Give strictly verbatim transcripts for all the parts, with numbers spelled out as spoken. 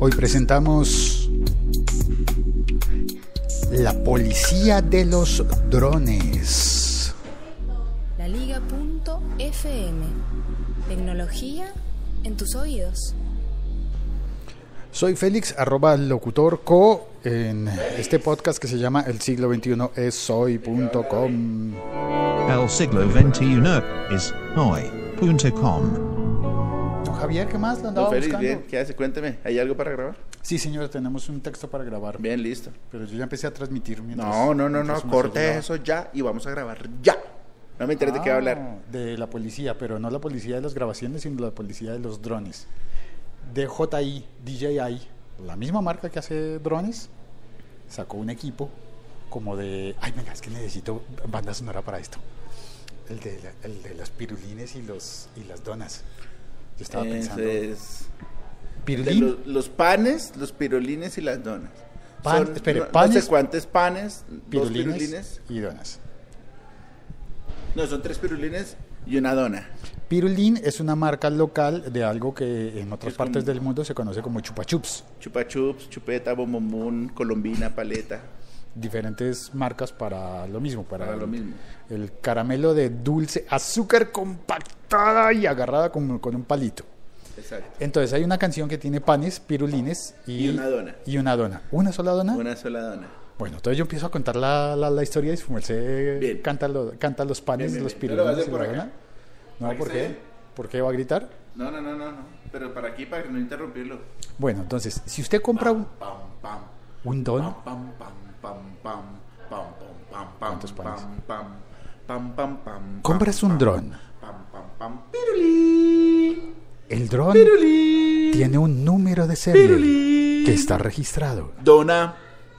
Hoy presentamos la policía de los drones. La Liga punto F M. Tecnología en tus oídos. Soy Félix, arroba locutor co, en este podcast que se llama El siglo veintiuno es soy punto com. El siglo veintiuno es hoy punto com. Don Javier, ¿qué más? Lo andaba Don Félix, buscando. bien, ¿qué hace? Cuénteme, ¿hay algo para grabar? Sí, señor, tenemos un texto para grabar. Bien, listo. Pero yo ya empecé a transmitir mientras... No, no, no, no, mientras uno corte se graba. eso ya y vamos a grabar ya. No me interesa de qué va a hablar. Ah, de la policía, pero no la policía de las grabaciones, sino la policía de los drones. D J I, D J I, la misma marca que hace drones, sacó un equipo como de... Ay, venga, es que necesito banda sonora para esto. El de, la- el de los pirulines y, los, y las donas. Yo estaba pensando... Entonces, de ¿Pirulín? los, los panes, los pirulines y las donas. Pan- Son espere, no, panes, no sé cuántos panes, dos pirulines, pirulines. y donas. No, son tres pirulines y una dona. Pirulín es una marca local de algo que en otras Es partes como- del mundo se conoce como chupa chups. Chupa chups, chupeta, bombombón, colombina, paleta. Diferentes marcas para lo mismo, para, Para el, lo mismo. el caramelo de dulce azúcar compactada y agarrada con, con un palito. Exacto. Entonces hay una canción que tiene panes, pirulines y, Y una dona. y una dona. ¿Una sola dona? Una sola dona. Bueno, entonces yo empiezo a contar la, la, la historia y se Bien. canta, lo- canta los panes, Bien, bien, los bien. No lo va a pirulines hacer y por la acá. dona. No, Para que ¿por esté qué? bien. ¿Por qué va a gritar? No, no, no, no, no. Pero para aquí, para no interrumpirlo. Bueno, entonces, si usted compra un, Pam, pam. un don, Pam, pam, pam, pam, pam, pam, pam, pam, ¿Cuántos pam, panes? pam, pam, pam, pam, Compras pam, un pam, dron. Pam, pam, pam, pirulí, el dron pirulí, tiene un número de serie pirulí. que está registrado. Dona.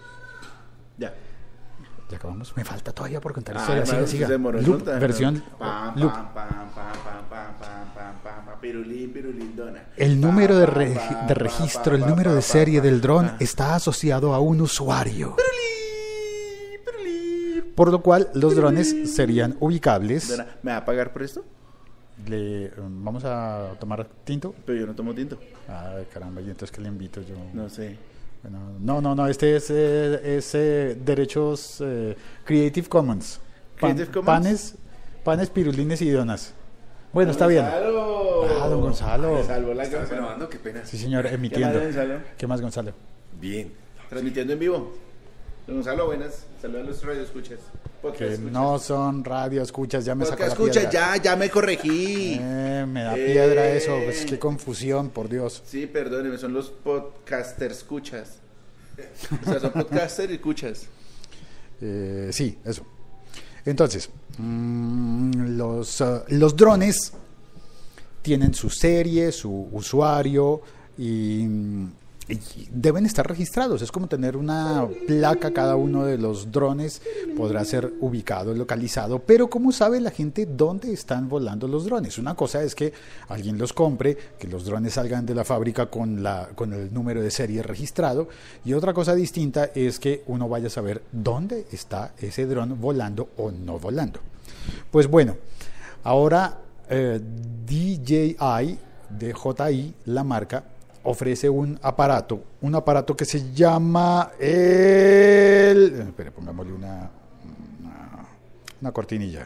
Ya. Ya acabamos. Me falta todavía por contar Ah, historia. Siga, hermano, siga. se demoró Loop, tanto. versión Pam, loop. pam, pam, pam, pam, pam, pam, pam, pam, pam, pirulí, dona. El Pam, número de, pam, re- pam, de pam, registro, pam, el pam, número de pam, serie pam, del dron pam. está asociado a un usuario, Pirulí, pirulí. por lo cual los drones serían ubicables. Dona, ¿me va a pagar por esto? Le, um, vamos a tomar tinto. Pero yo no tomo tinto. Ay, caramba, y entonces que le invito yo. No sé. Bueno, no, no, no, este es, eh, es eh, derechos eh, Creative Commons. Pan- Creative Commons. Panes, panes, pirulines y donas. Bueno, está bien. Gonzalo. Ah, don Gonzalo. Me salvó la ¿Estás cámara. grabando? Qué pena. Sí, señor, ¿Qué emitiendo. más, Gonzalo? ¿Qué más, Gonzalo? Bien. Transmitiendo en vivo. Don Gonzalo, buenas. Saludos a los radioescuchas. Podcast Que escuchas. no son radio, escuchas, ya me sacó Podcast la escuchas, piedra. ya, ya me corregí. Eh, me da Eh. piedra eso, pues qué confusión, por Dios. Sí, perdóneme, son los podcaster escuchas. O sea, son podcaster y escuchas. Eh, sí, eso. Entonces, mm, los, uh, los drones tienen su serie, su usuario y, y deben estar registrados. Es como tener una placa, cada uno de los drones podrá ser ubicado, localizado, pero ¿cómo sabe la gente dónde están volando los drones? Una cosa es que alguien los compre, que los drones salgan de la fábrica con, la, con el número de serie registrado, y otra cosa distinta es que uno vaya a saber dónde está ese dron volando o no volando. Pues bueno, ahora eh, D J I, D J I, la marca, ofrece un aparato, un aparato que se llama el... eh, Espere, pongámosle una, una, una cortinilla.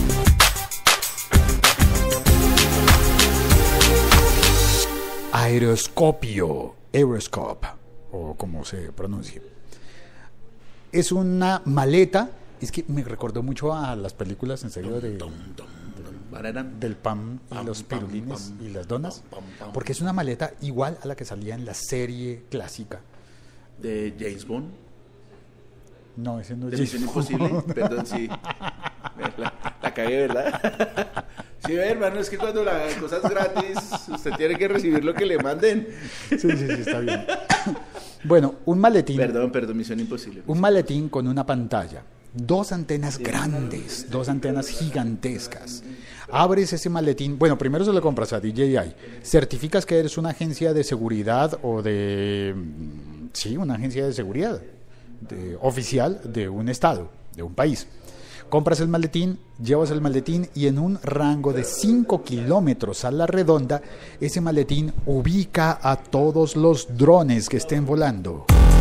Aeroscopio, Aeroscope, o como se pronuncie. Es una maleta, es que me recordó mucho a las películas, en serio, de, Bararán. del pan y Pam, los pam, pirulines pam, y las donas, pam, pam, pam. porque es una maleta igual a la que salía en la serie clásica. De James Bond. No, ese no De es Misión James Bond. Imposible. Perdón, sí. La, la cagué, ¿verdad? Sí, ve, hermano, es que cuando la cosa es gratis, usted tiene que recibir lo que le manden. Sí, sí, sí, está bien. Bueno, un maletín, Perdón, perdón, Misión Imposible. un maletín con una pantalla, dos antenas grandes, dos antenas gigantescas. Abres ese maletín, bueno, primero se lo compras a D J I, certificas que eres una agencia de seguridad o de, mm, sí, una agencia de seguridad de- oficial de un estado, de un país. Compras el maletín, llevas el maletín y en un rango de cinco kilómetros a la redonda, ese maletín ubica a todos los drones que estén volando.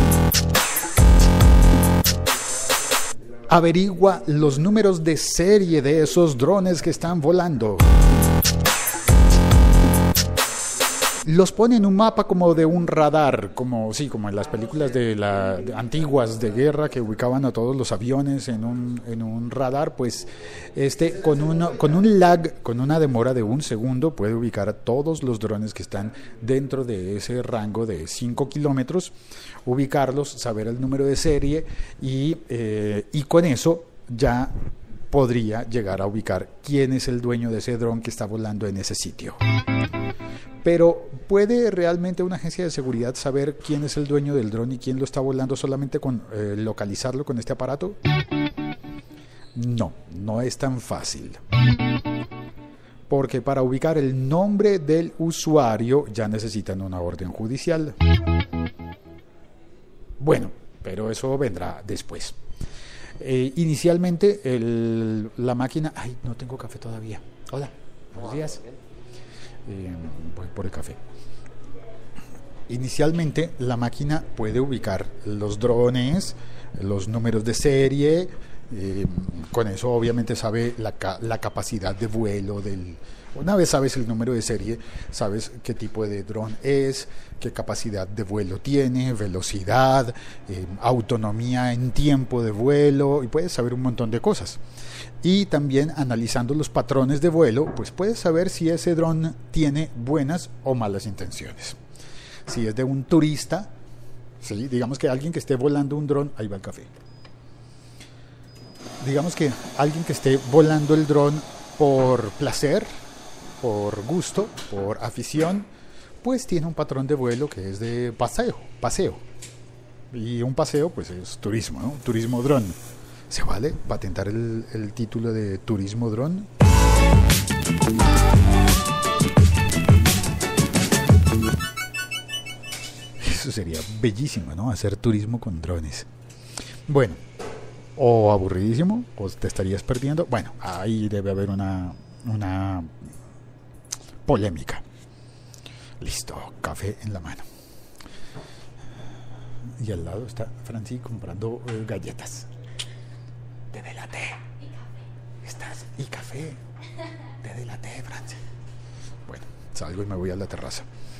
Averigua los números de serie de esos drones que están volando. Los pone en un mapa como de un radar, como sí, como en las películas de la de antiguas de guerra que ubicaban a todos los aviones en un en un radar, pues este con un con un lag, con una demora de un segundo puede ubicar a todos los drones que están dentro de ese rango de cinco kilómetros, ubicarlos, saber el número de serie y eh, y con eso ya podría llegar a ubicar quién es el dueño de ese dron que está volando en ese sitio. Pero ¿puede realmente una agencia de seguridad saber quién es el dueño del dron y quién lo está volando solamente con eh, localizarlo con este aparato? No, no es tan fácil. Porque para ubicar el nombre del usuario ya necesitan una orden judicial. Bueno, pero eso vendrá después. Eh, inicialmente el, la máquina... Ay, no tengo café todavía. Hola, buenos días. Eh, voy por el café. Inicialmente la máquina puede ubicar los drones, los números de serie, eh, con eso obviamente sabe la, la capacidad de vuelo del... Una vez sabes el número de serie, sabes qué tipo de dron es, qué capacidad de vuelo tiene, velocidad, eh, autonomía en tiempo de vuelo, y puedes saber un montón de cosas. Y también analizando los patrones de vuelo, pues puedes saber si ese dron tiene buenas o malas intenciones. Si es de un turista, ¿sí? Digamos que alguien que esté volando un dron, ahí va el café. Digamos que alguien que esté volando el dron por placer, por gusto, por afición, pues tiene un patrón de vuelo que es de paseo, paseo. Y un paseo pues es turismo, ¿no? Turismo dron. ¿Se vale patentar el, el título de turismo dron? Eso sería bellísimo, ¿no? Hacer turismo con drones. Bueno, o aburridísimo, o te estarías perdiendo. Bueno, ahí debe haber una, una polémica. Listo, café en la mano. Y al lado está Franci comprando eh, galletas. Te delaté. Y café. Estás. Y café. Te delaté, Franci. Bueno, salgo y me voy a la terraza.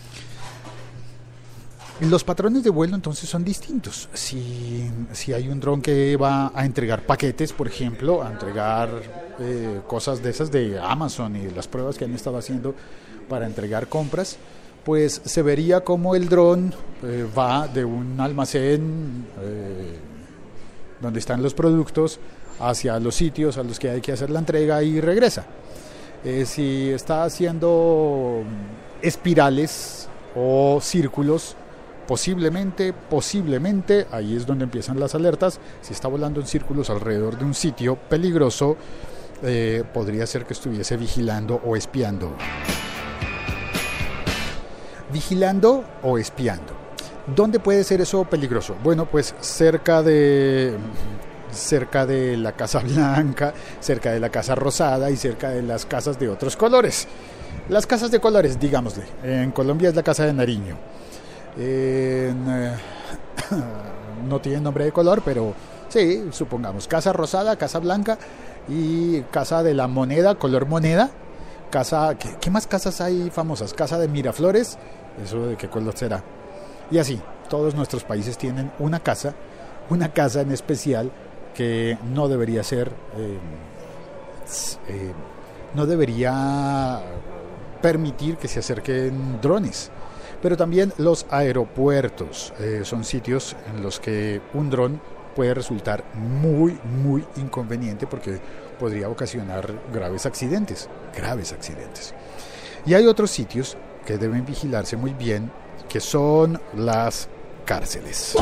Los patrones de vuelo entonces son distintos. Si, si hay un dron que va a entregar paquetes, por ejemplo, a entregar eh, cosas de esas de Amazon y las pruebas que han estado haciendo para entregar compras, pues se vería como el dron eh, va de un almacén eh, donde están los productos hacia los sitios a los que hay que hacer la entrega y regresa. Eh, si está haciendo espirales o círculos, posiblemente, posiblemente, ahí es donde empiezan las alertas. Si está volando en círculos alrededor de un sitio peligroso, eh, podría ser que estuviese vigilando o espiando. Vigilando o espiando. ¿Dónde puede ser eso peligroso? Bueno, pues cerca de... cerca de la Casa Blanca, cerca de la Casa Rosada y cerca de las casas de otros colores. Las casas de colores, digámosle. En Colombia es la Casa de Nariño. En, eh, no tiene nombre de color, pero sí, supongamos Casa Rosada, Casa Blanca y Casa de la Moneda, color moneda. Casa, ¿qué, qué más casas hay famosas? Casa de Miraflores, ¿eso de qué color será? Y así, todos nuestros países tienen una casa, una casa en especial que no debería ser, eh, eh, no debería permitir que se acerquen drones. Pero también los aeropuertos eh, son sitios en los que un dron puede resultar muy, muy inconveniente porque podría ocasionar graves accidentes, graves accidentes. Y hay otros sitios que deben vigilarse muy bien, que son las cárceles.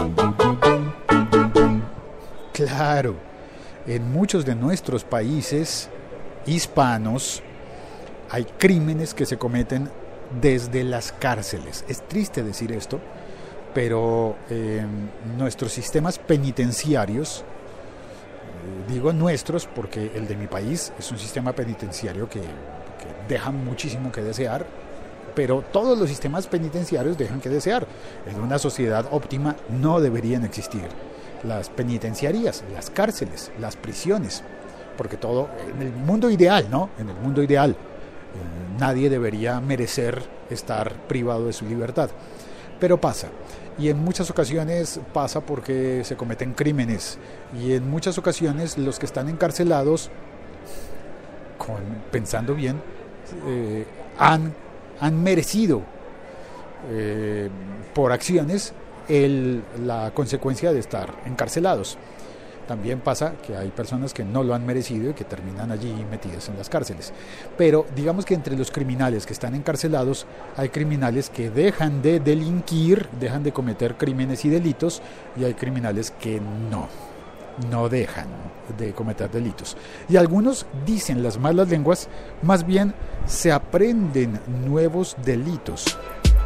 Claro, en muchos de nuestros países hispanos hay crímenes que se cometen desde las cárceles. Es triste decir esto, pero eh, nuestros sistemas penitenciarios digo nuestros porque el de mi país es un sistema penitenciario que, que deja muchísimo que desear, pero todos los sistemas penitenciarios dejan que desear. En una sociedad óptima no deberían existir las penitenciarías, las cárceles, las prisiones, porque todo, en el mundo ideal, ¿no? En el mundo ideal, eh, nadie debería merecer estar privado de su libertad. Pero pasa, y en muchas ocasiones pasa porque se cometen crímenes, y en muchas ocasiones los que están encarcelados, con, pensando bien, eh, han, han merecido eh, por acciones el, la consecuencia de estar encarcelados. También pasa que hay personas que no lo han merecido y que terminan allí metidas en las cárceles. Pero digamos que entre los criminales que están encarcelados hay criminales que dejan de delinquir, dejan de cometer crímenes y delitos, y hay criminales que no, no dejan de cometer delitos. Y algunos, dicen las malas lenguas, más bien se aprenden nuevos delitos.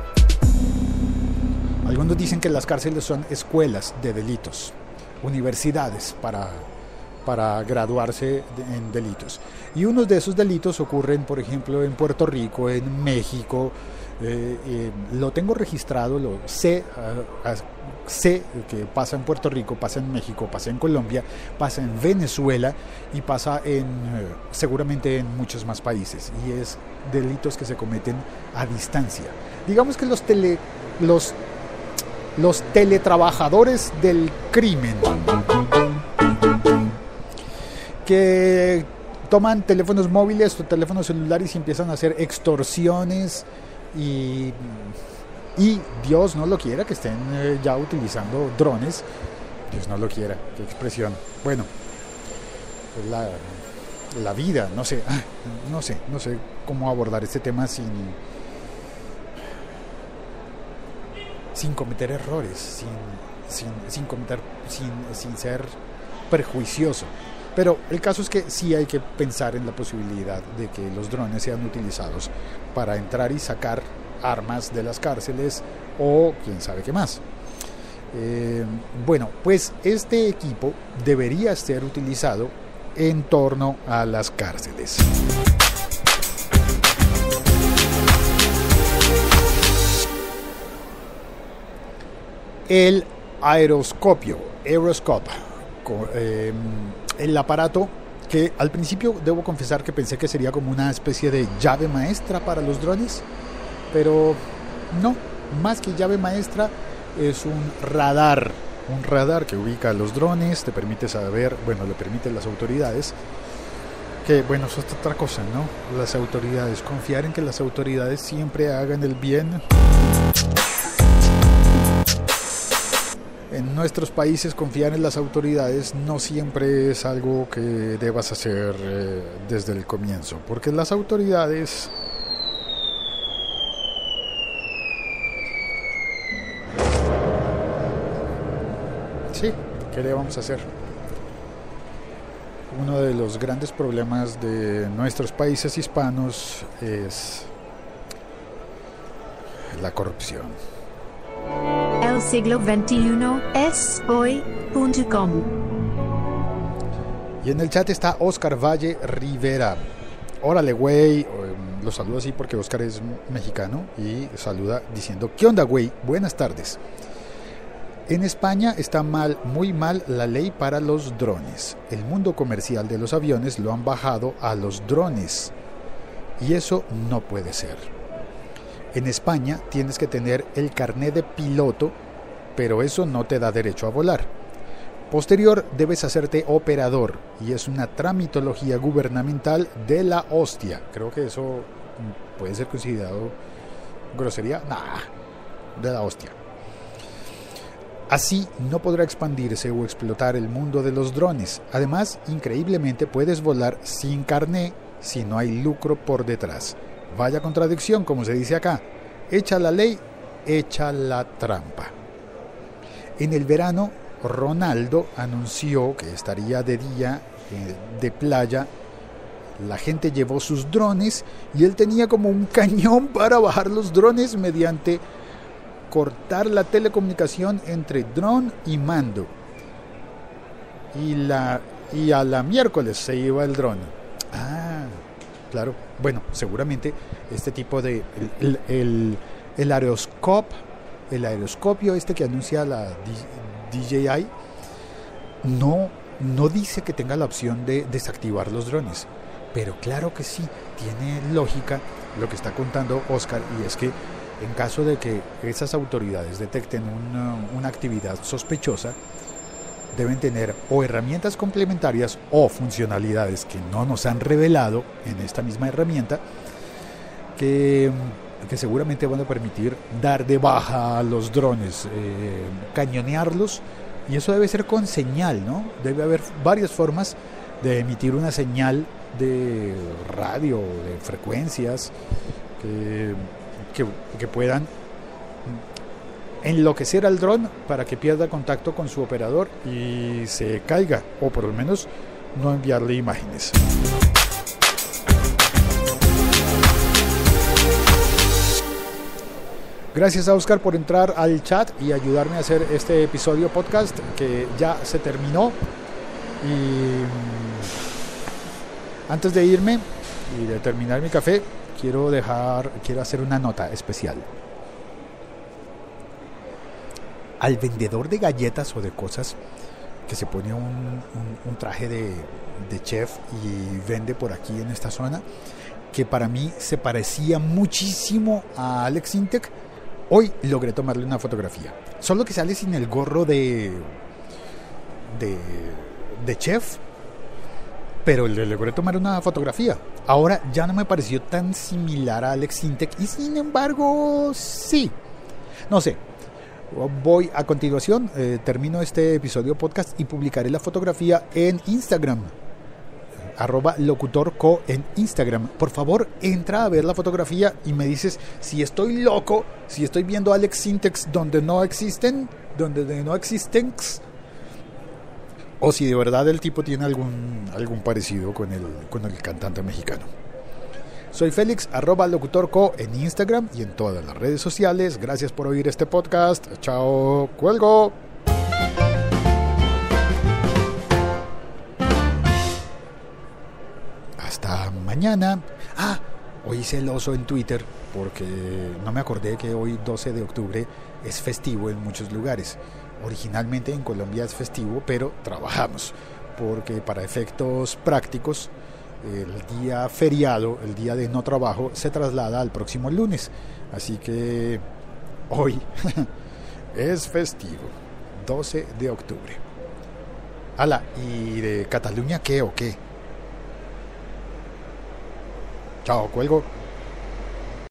Algunos dicen que las cárceles son escuelas de delitos, universidades para, para graduarse de, en delitos. Y unos de esos delitos ocurren, por ejemplo, en Puerto Rico, en México. Eh, eh, lo tengo registrado, lo sé, uh, uh, sé que pasa en Puerto Rico, pasa en México, pasa en Colombia, pasa en Venezuela y pasa en uh, seguramente en muchos más países. Y es delitos que se cometen a distancia. Digamos que los tele, los los teletrabajadores del crimen, que toman teléfonos móviles o teléfonos celulares y empiezan a hacer extorsiones y, y Dios no lo quiera que estén eh, ya utilizando drones. Dios no lo quiera, qué expresión. Bueno, pues la, la vida, no sé, no sé, no sé cómo abordar este tema sin sin cometer errores, sin, sin, sin cometer, sin, sin ser prejuicioso. Pero el caso es que sí hay que pensar en la posibilidad de que los drones sean utilizados para entrar y sacar armas de las cárceles o quién sabe qué más. Eh, bueno, pues este equipo debería ser utilizado en torno a las cárceles. El aeroscopio, aeroscope, eh, el aparato que al principio debo confesar que pensé que sería como una especie de llave maestra para los drones, pero no, más que llave maestra es un radar, un radar que ubica los drones, te permite saber, bueno, le permite a las autoridades, que bueno, eso es otra cosa, ¿no? Las autoridades, confiar en que las autoridades siempre hagan el bien. En nuestros países confiar en las autoridades no siempre es algo que debas hacer eh, desde el comienzo, porque las autoridades sí, ¿qué le vamos a hacer? Uno de los grandes problemas de nuestros países hispanos es la corrupción. El siglo veintiuno es hoy punto com. Y en el chat está Oscar Valle Rivera. Órale, güey. Lo saludo así porque Oscar es mexicano y saluda diciendo: ¿qué onda, güey? Buenas tardes. En España está mal, muy mal la ley para los drones. El mundo comercial de los aviones lo han bajado a los drones. Y eso no puede ser. En España tienes que tener el carné de piloto, pero eso no te da derecho a volar. Posterior debes hacerte operador y es una tramitología gubernamental de la hostia. Creo que eso puede ser considerado grosería. Nah, de la hostia. Así no podrá expandirse o explotar el mundo de los drones. Además, increíblemente puedes volar sin carné si no hay lucro por detrás. Vaya contradicción, como se dice acá. Echa la ley, echa la trampa. En el verano, Ronaldo anunció que estaría de día eh, de playa. La gente llevó sus drones y él tenía como un cañón para bajar los drones mediante cortar la telecomunicación entre dron y mando. Y la, y a la miércoles se iba el dron. Ah, claro. Bueno, seguramente este tipo de... El, el, el aeroscope, el aeroscopio este que anuncia la D J I, no, no dice que tenga la opción de desactivar los drones. Pero claro que sí, tiene lógica lo que está contando Oscar, y es que en caso de que esas autoridades detecten una, una actividad sospechosa, deben tener o herramientas complementarias o funcionalidades que no nos han revelado en esta misma herramienta, que, que seguramente van a permitir dar de baja a los drones, eh, cañonearlos, y eso debe ser con señal, ¿no? Debe haber varias formas de emitir una señal de radio, de frecuencias que, que, que puedan enloquecer al dron para que pierda contacto con su operador y se caiga, o por lo menos no enviarle imágenes. Gracias a Oscar por entrar al chat y ayudarme a hacer este episodio podcast que ya se terminó. Y antes de irme y de terminar mi café, quiero dejar, quiero hacer una nota especial. Al vendedor de galletas o de cosas que se pone un, un, un traje de, de chef y vende por aquí en esta zona, que para mí se parecía muchísimo a Alex Intec, hoy logré tomarle una fotografía. Solo que sale sin el gorro de de, de chef, pero le logré tomar una fotografía. Ahora ya no me pareció tan similar a Alex Intec, y sin embargo sí, no sé. Voy a continuación, eh, termino este episodio podcast y publicaré la fotografía en Instagram, arroba locutorco en Instagram. Por favor, entra a ver la fotografía y me dices si estoy loco, si estoy viendo Alex Intex donde no existen, donde no existen, o si de verdad el tipo tiene algún, algún parecido con el, con el cantante mexicano. Soy Félix, arroba locutorco en Instagram y en todas las redes sociales. Gracias por oír este podcast. Chao, cuelgo. Hasta mañana. Ah, hoy hice el oso en Twitter porque no me acordé que hoy doce de octubre es festivo en muchos lugares. Originalmente en Colombia es festivo, pero trabajamos porque para efectos prácticos el día feriado, el día de no trabajo, se traslada al próximo lunes. Así que hoy es festivo, doce de octubre. Ala, ¿y de Cataluña qué o qué? Chao, cuelgo.